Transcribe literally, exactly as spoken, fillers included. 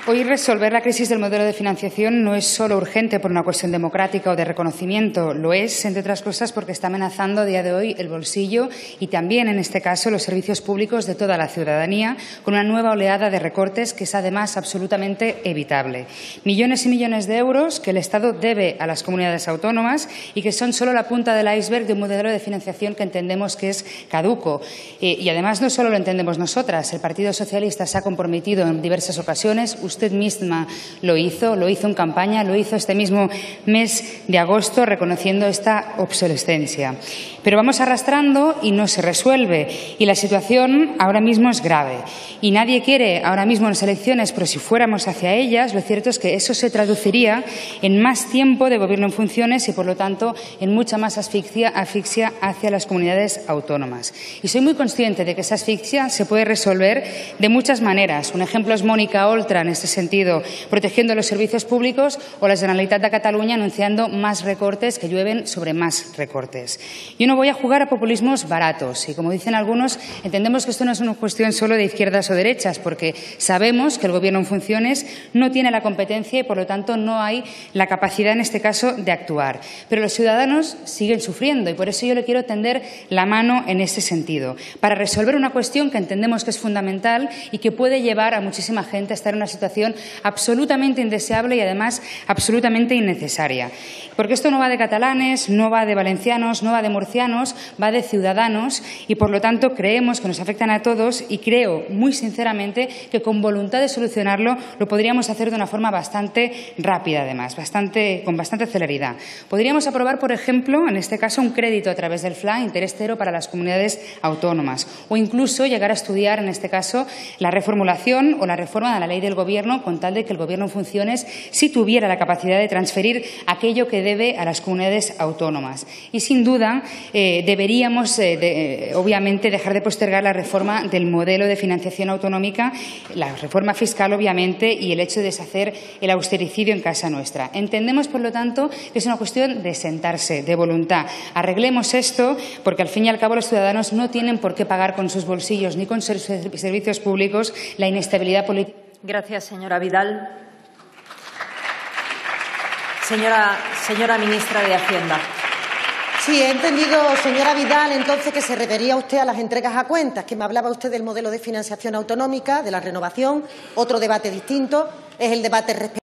Hoy resolver la crisis del modelo de financiación no es solo urgente por una cuestión democrática o de reconocimiento, lo es, entre otras cosas, porque está amenazando a día de hoy el bolsillo y también, en este caso, los servicios públicos de toda la ciudadanía, con una nueva oleada de recortes que es, además, absolutamente evitable. Millones y millones de euros que el Estado debe a las comunidades autónomas y que son solo la punta del iceberg de un modelo de financiación que entendemos que es caduco. Eh, y, además, no solo lo entendemos nosotras. El Partido Socialista se ha comprometido en diversas ocasiones. Usted misma lo hizo, lo hizo en campaña, lo hizo este mismo mes de agosto, reconociendo esta obsolescencia. Pero vamos arrastrando y no se resuelve. Y la situación ahora mismo es grave. Y nadie quiere ahora mismo unas elecciones, pero si fuéramos hacia ellas, lo cierto es que eso se traduciría en más tiempo de gobierno en funciones y, por lo tanto, en mucha más asfixia, asfixia hacia las comunidades autónomas. Y soy muy consciente de que esa asfixia se puede resolver de muchas maneras. Un ejemplo es Mónica Oltra, en este sentido, protegiendo los servicios públicos, o la Generalitat de Cataluña anunciando más recortes que llueven sobre más recortes. Yo no voy a jugar a populismos baratos y, como dicen algunos, entendemos que esto no es una cuestión solo de izquierdas o derechas, porque sabemos que el Gobierno en funciones no tiene la competencia y, por lo tanto, no hay la capacidad, en este caso, de actuar. Pero los ciudadanos siguen sufriendo y, por eso, yo le quiero tender la mano en ese sentido, para resolver una cuestión que entendemos que es fundamental y que puede llevar a muchísima gente a estar en una situación absolutamente indeseable y, además, absolutamente innecesaria. Porque esto no va de catalanes, no va de valencianos, no va de murcianos, va de ciudadanos y, por lo tanto, creemos que nos afectan a todos y creo, muy sinceramente, que con voluntad de solucionarlo lo podríamos hacer de una forma bastante rápida, además, bastante, con bastante celeridad. Podríamos aprobar, por ejemplo, en este caso, un crédito a través del F L A, interés cero para las comunidades autónomas, o incluso llegar a estudiar, en este caso, la reformulación o la reforma de la ley del Gobierno, con tal de que el Gobierno en funciones sí tuviera la capacidad de transferir aquello que debe a las comunidades autónomas. Y, sin duda, eh, deberíamos, eh, de, obviamente, dejar de postergar la reforma del modelo de financiación autonómica, la reforma fiscal, obviamente, y el hecho de deshacer el austericidio en casa nuestra. Entendemos, por lo tanto, que es una cuestión de sentarse, de voluntad. Arreglemos esto, porque, al fin y al cabo, los ciudadanos no tienen por qué pagar con sus bolsillos ni con sus servicios públicos la inestabilidad política. Gracias, señora Vidal. Señora, señora ministra de Hacienda. Sí, he entendido, señora Vidal, entonces que se refería usted a las entregas a cuentas, que me hablaba usted del modelo de financiación autonómica, de la renovación. Otro debate distinto es el debate respecto